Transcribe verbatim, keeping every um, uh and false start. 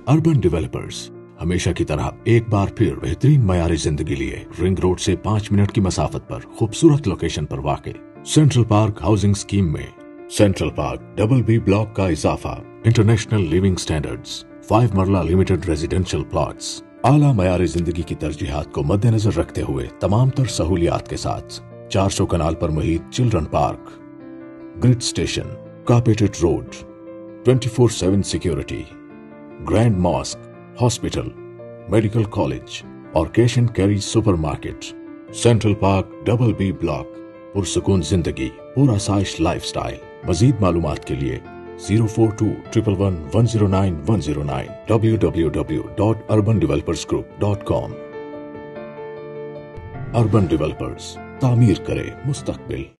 Urban developers हमेशा की तरह एक बार फिर बेहतरीन मयारी जिंदगी लिए रिंग रोड से पाँच मिनट की मसाफत पर खूबसूरत लोकेशन पर वाक़ सेंट्रल पार्क हाउसिंग स्कीम में central park double B block का इजाफा, international living standards, five marla limited residential plots, आला मयारी जिंदगी की तरजीहात को मद्देनजर रखते हुए तमाम तर सहूलियात के साथ चार सौ कनाल पर मुहित children park, grid station, carpeted road, twenty four seven security, grand mosque, hospital, medical college और cash and carry supermarket. Central park double B block, पुरसुकून जिंदगी, पूरा साइश लाइफस्टाइल। मजीद मालूमात के लिए zero four two triple one one zero nine one zero nine W W W dot urban developers group dot com. Urban developers, तामीर करे मुस्तकबिल।